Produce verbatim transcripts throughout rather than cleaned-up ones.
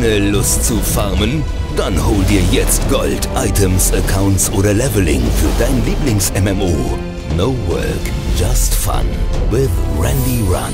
Keine Lust zu farmen? Dann hol dir jetzt Gold, Items, Accounts oder Leveling für dein Lieblings-M M O. No work, just fun with Randy Run.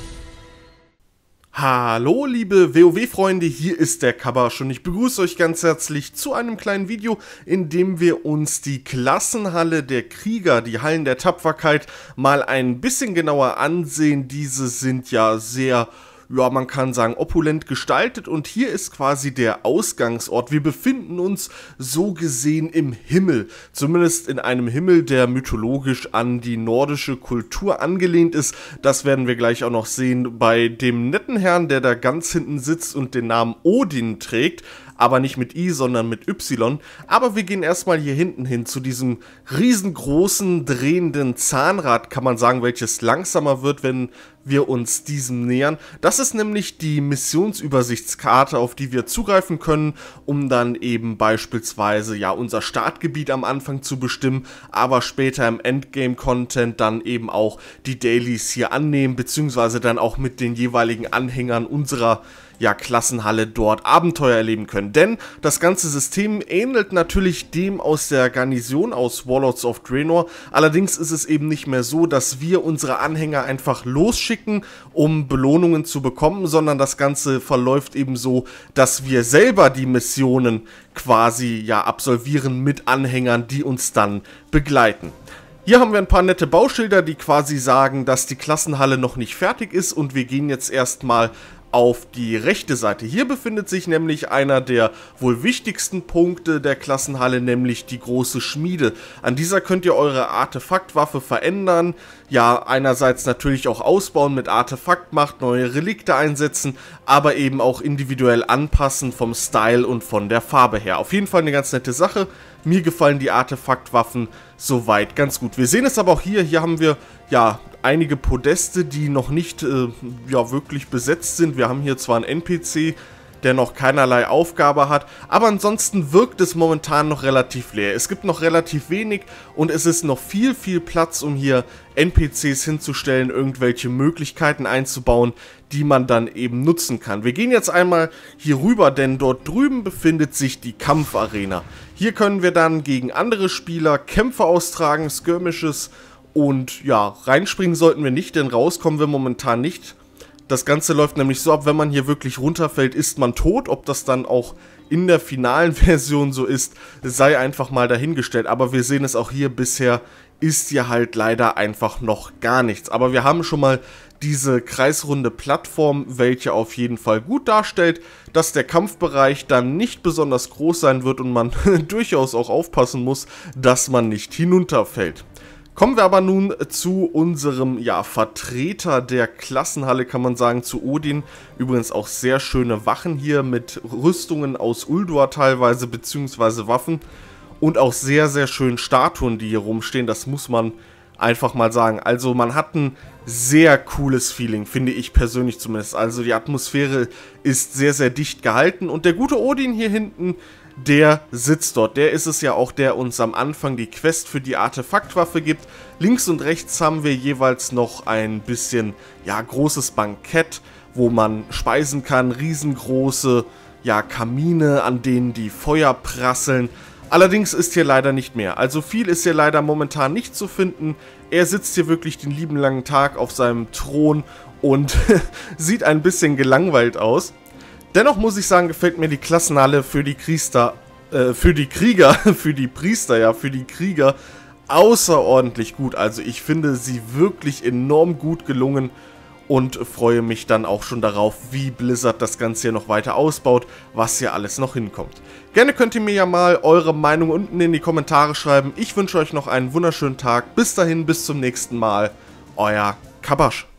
Hallo liebe WoW-Freunde, hier ist der Kabasch und ich begrüße euch ganz herzlich zu einem kleinen Video, in dem wir uns die Klassenhalle der Krieger, die Hallen der Tapferkeit, mal ein bisschen genauer ansehen. Diese sind ja sehr, ja, man kann sagen, opulent gestaltet und hier ist quasi der Ausgangsort. Wir befinden uns so gesehen im Himmel, zumindest in einem Himmel, der mythologisch an die nordische Kultur angelehnt ist. Das werden wir gleich auch noch sehen bei dem netten Herrn, der da ganz hinten sitzt und den Namen Odin trägt. Aber nicht mit I, sondern mit Y. Aber wir gehen erstmal hier hinten hin zu diesem riesengroßen drehenden Zahnrad, kann man sagen, welches langsamer wird, wenn wir uns diesem nähern. Das ist nämlich die Missionsübersichtskarte, auf die wir zugreifen können, um dann eben beispielsweise ja unser Startgebiet am Anfang zu bestimmen, aber später im Endgame-Content dann eben auch die Dailies hier annehmen, beziehungsweise dann auch mit den jeweiligen Anhängern unserer ja, Klassenhalle dort Abenteuer erleben können. Denn das ganze System ähnelt natürlich dem aus der Garnison aus Warlords of Draenor. Allerdings ist es eben nicht mehr so, dass wir unsere Anhänger einfach losschicken, um Belohnungen zu bekommen, sondern das Ganze verläuft eben so, dass wir selber die Missionen quasi ja absolvieren mit Anhängern, die uns dann begleiten. Hier haben wir ein paar nette Bauschilder, die quasi sagen, dass die Klassenhalle noch nicht fertig ist und wir gehen jetzt erstmal auf die rechte Seite. Hier befindet sich nämlich einer der wohl wichtigsten Punkte der Klassenhalle, nämlich die große Schmiede. An dieser könnt ihr eure Artefaktwaffe verändern, ja einerseits natürlich auch ausbauen mit Artefaktmacht, neue Relikte einsetzen, aber eben auch individuell anpassen vom Style und von der Farbe her. Auf jeden Fall eine ganz nette Sache. Mir gefallen die Artefaktwaffen soweit ganz gut. Wir sehen es aber auch hier, hier haben wir ja einige Podeste, die noch nicht äh, ja, wirklich besetzt sind. Wir haben hier zwar einen N P C, der noch keinerlei Aufgabe hat, aber ansonsten wirkt es momentan noch relativ leer. Es gibt noch relativ wenig und es ist noch viel, viel Platz, um hier N P Cs hinzustellen, irgendwelche Möglichkeiten einzubauen, die man dann eben nutzen kann. Wir gehen jetzt einmal hier rüber, denn dort drüben befindet sich die Kampfarena. Hier können wir dann gegen andere Spieler Kämpfe austragen, Skirmishes. Und ja, reinspringen sollten wir nicht, denn rauskommen wir momentan nicht. Das Ganze läuft nämlich so ab, wenn man hier wirklich runterfällt, ist man tot. Ob das dann auch in der finalen Version so ist, sei einfach mal dahingestellt. Aber wir sehen es auch hier, bisher ist hier halt leider einfach noch gar nichts. Aber wir haben schon mal diese kreisrunde Plattform, welche auf jeden Fall gut darstellt, dass der Kampfbereich dann nicht besonders groß sein wird und man durchaus auch aufpassen muss, dass man nicht hinunterfällt. Kommen wir aber nun zu unserem ja, Vertreter der Klassenhalle, kann man sagen, zu Odin. Übrigens auch sehr schöne Wachen hier mit Rüstungen aus Ulduar teilweise, beziehungsweise Waffen. Und auch sehr, sehr schönen Statuen, die hier rumstehen, das muss man einfach mal sagen. Also man hat ein sehr cooles Feeling, finde ich persönlich zumindest. Also die Atmosphäre ist sehr, sehr dicht gehalten. Und der gute Odin hier hinten, der sitzt dort. Der ist es ja auch, der uns am Anfang die Quest für die Artefaktwaffe gibt. Links und rechts haben wir jeweils noch ein bisschen, ja, großes Bankett, wo man speisen kann. Riesengroße, ja, Kamine, an denen die Feuer prasseln. Allerdings ist hier leider nicht mehr. Also viel ist hier leider momentan nicht zu finden. Er sitzt hier wirklich den lieben langen Tag auf seinem Thron und sieht ein bisschen gelangweilt aus. Dennoch muss ich sagen, gefällt mir die Klassenhalle für die Priester, äh, für die Krieger, für die Priester, ja, für die Krieger außerordentlich gut. Also ich finde sie wirklich enorm gut gelungen und freue mich dann auch schon darauf, wie Blizzard das Ganze hier noch weiter ausbaut, was hier alles noch hinkommt. Gerne könnt ihr mir ja mal eure Meinung unten in die Kommentare schreiben. Ich wünsche euch noch einen wunderschönen Tag. Bis dahin, bis zum nächsten Mal. Euer Kabasch.